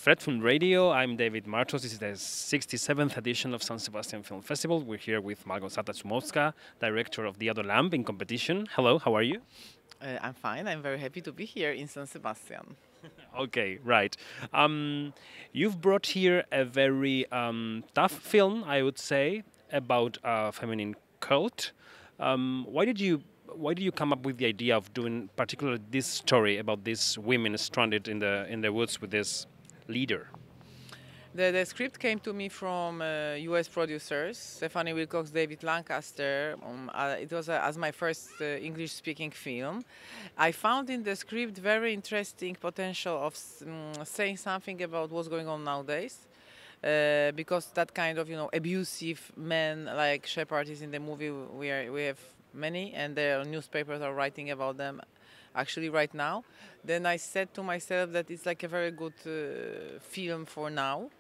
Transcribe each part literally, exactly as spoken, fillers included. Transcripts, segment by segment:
Fred from Radio. I'm David Martos. This is the sixty-seventh edition of San Sebastian Film Festival. We're here with Malgorzata Szumowska, director of The Other Lamp in competition. Hello, how are you? Uh, I'm fine. I'm very happy to be here in San Sebastian. Okay, right. Um, you've brought here a very um, tough film, I would say, about a feminine cult. Um, why did you why did you come up with the idea of doing particularly this story about these women stranded in the in the woods with this leader? The, the script came to me from uh, U S producers, Stephanie Wilcox, David Lancaster. Um, uh, it was uh, as my first uh, English-speaking film. I found in the script very interesting potential of um, saying something about what's going on nowadays. Uh, because that kind of you know abusive men like Shepard is in the movie, we are we have many, and the newspapers are writing about them actually right now. Then I said to myself that it's like a very good uh, film for now.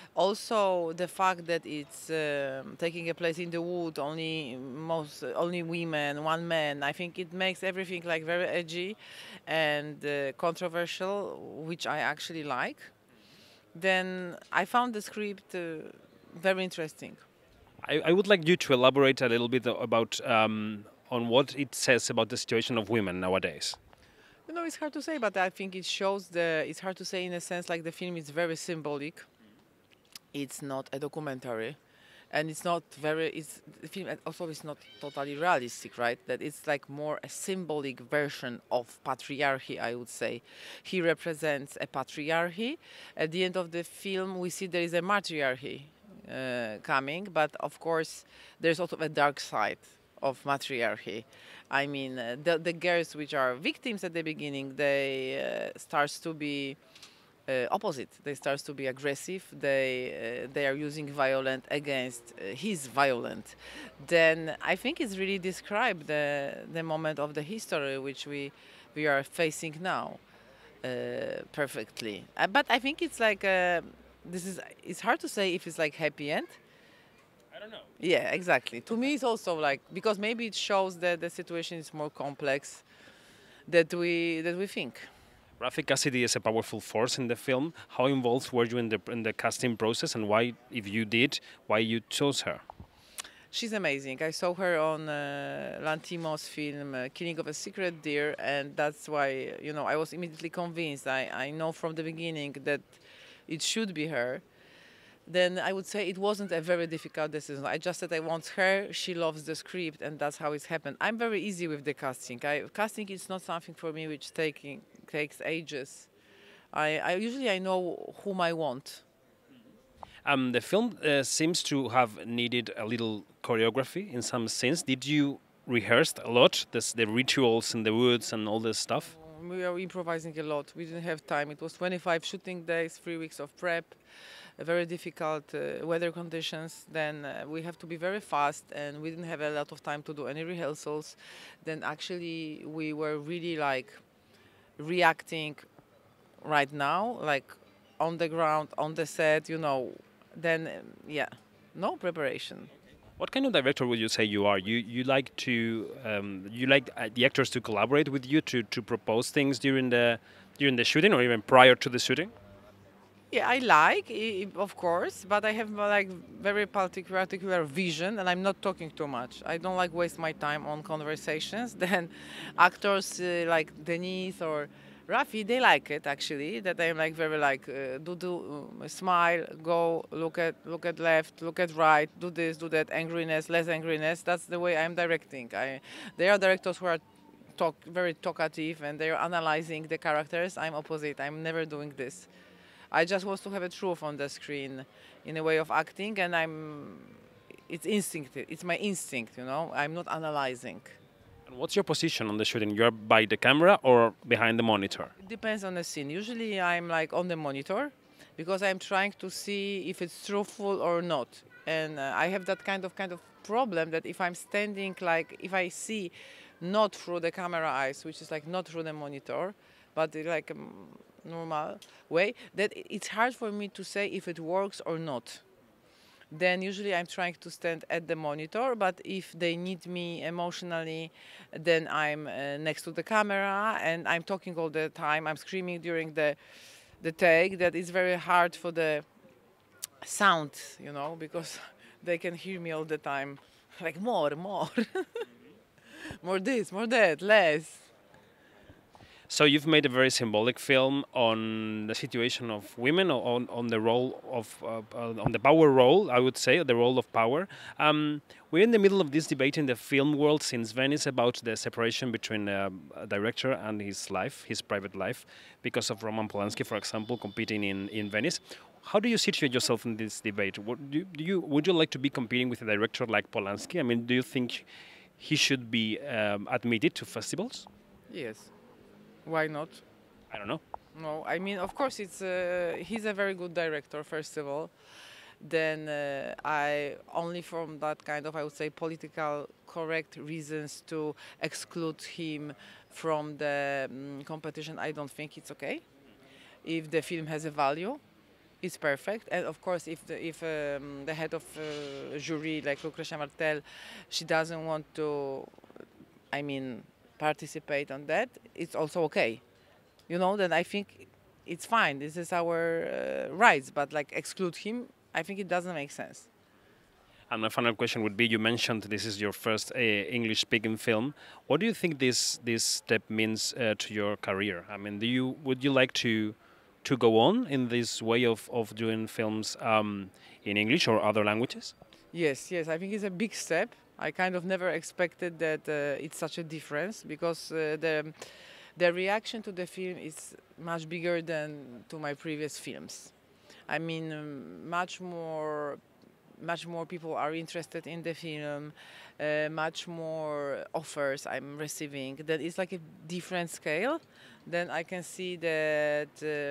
Also, the fact that it's um taking a place in the wood, only most only women, one man. I think it makes everything like very edgy and uh, controversial, which I actually like. Then I found the script uh, very interesting. I, I would like you to elaborate a little bit about um, on what it says about the situation of women nowadays. You know, it's hard to say, but I think it shows the. It's hard to say in a sense like the film is very symbolic. It's not a documentary, and it's not very. It's the film also is not totally realistic, right? That it's like more a symbolic version of patriarchy, I would say. He represents a patriarchy. At the end of the film, we see there is a matriarchy uh, coming, but of course, there's also a dark side of matriarchy. I mean, uh, the the girls which are victims at the beginning, they uh, starts to be uh, opposite. They starts to be aggressive. They uh, they are using violence against uh, his violent. Then I think it's really described the the moment of the history which we we are facing now uh, perfectly. Uh, but I think it's like uh, this is it's hard to say if it's like happy end. I don't know. Yeah, exactly. To me, it's also like because maybe it shows that the situation is more complex that we that we think. Raffi Cassidy is a powerful force in the film. How involved were you in the in the casting process, and why, if you did, why you chose her? She's amazing. I saw her on uh, Lanthimos' film uh, Killing of a Secret Deer, and that's why you know I was immediately convinced. I, I know from the beginning that it should be her. Then I would say it wasn't a very difficult decision. I just said I want her, she loves the script, and that's how it's happened. I'm very easy with the casting. I, casting is not something for me which taking takes ages. I, I usually I know whom I want. Um, the film uh, seems to have needed a little choreography in some sense. Did you rehearse a lot, this, the rituals in the woods and all this stuff? We are improvising a lot. We didn't have time. It was twenty-five shooting days, three weeks of prep, uh, very difficult uh, weather conditions. Then uh, we have to be very fast, and we didn't have a lot of time to do any rehearsals. Then actually we were really like reacting right now, like on the ground, on the set, you know. Then um, yeah, no preparation. What kind of director would you say you are? You you like to um, you like uh, the actors to collaborate with you to, to propose things during the during the shooting or even prior to the shooting? Yeah, I like, i- i- of course, but I have uh, like very particular, particular vision, and I'm not talking too much. I don't like waste my time on conversations. Then, actors uh, like Denise or Rafi, they like it actually. That I'm like very like uh, do do um, smile, go look at look at left, look at right, do this, do that, angriness, less angriness. That's the way I'm directing. I There are directors who are talk very talkative and they're analyzing the characters. I'm opposite. I'm never doing this. I just want to have a truth on the screen in a way of acting, and I'm. It's instinctive. It's my instinct, you know. I'm not analyzing. And what's your position on the shooting? You're by the camera or behind the monitor? It depends on the scene. Usually, I'm like on the monitor because I'm trying to see if it's truthful or not. And uh, I have that kind of kind of problem that if I'm standing, like if I see not through the camera eyes, which is like not through the monitor, but uh, like. Um, normal way, that it's hard for me to say if it works or not. Then usually I'm trying to stand at the monitor, but if they need me emotionally, then I'm uh, next to the camera and I'm talking all the time. I'm screaming during the the take that is very hard for the sound, you know, because they can hear me all the time, like more, more, more this, more that, less. So you've made a very symbolic film on the situation of women, o- on on the role of uh, uh, on the power role, I would say, the role of power. Um, we're in the middle of this debate in the film world since Venice about the separation between um, a director and his life, his private life, because of Roman Polanski, for example, competing in, in Venice. How do you situate yourself in this debate? What, do, you, do you would you like to be competing with a director like Polanski? I mean, do you think he should be um, admitted to festivals? Yes, why not? I don't know. No, I mean, of course, it's uh, he's a very good director. First of all, then uh, I only from that kind of I would say political correct reasons to exclude him from the um, competition. I don't think it's okay. If the film has a value, it's perfect. And of course, if the if um, the head of uh, jury like Lucrecia Martel, she doesn't want to, I mean, participate on that, it's also okay. You know, then I think it's fine. This is our uh, rights, but like exclude him, I think it doesn't make sense. And my final question would be: you mentioned this is your first uh, English-speaking film. What do you think this this step means uh, to your career? I mean, do you would you like to to go on in this way of of doing films um, in English or other languages? Yes, yes, I think it's a big step. I kind of never expected that uh, it's such a difference because uh, the the reaction to the film is much bigger than to my previous films. I mean, um, much more, much more people are interested in the film. Uh, much more offers I'm receiving. That is like a different scale. Then I can see that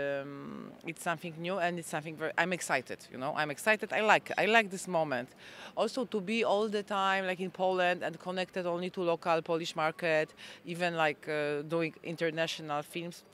um, it's something new and it's something very. I'm excited. You know, I'm excited. I like. I like this moment. Also to be all the time like in Poland and connected only to local Polish market, even like uh, doing international films.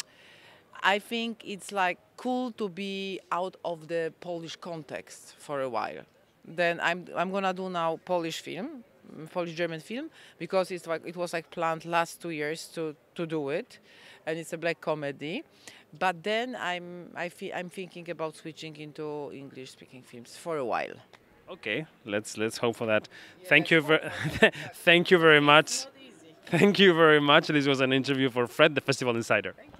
I think it's like cool to be out of the Polish context for a while. Then I'm I'm gonna do now Polish film, Polish German film, because it's like it was like planned last two years to to do it, and it's a black comedy. But then I'm I feel I'm thinking about switching into English speaking films for a while. Okay, let's let's hope for that. Thank you very thank you very much. Thank you very much. This was an interview for Fred, the Festival Insider.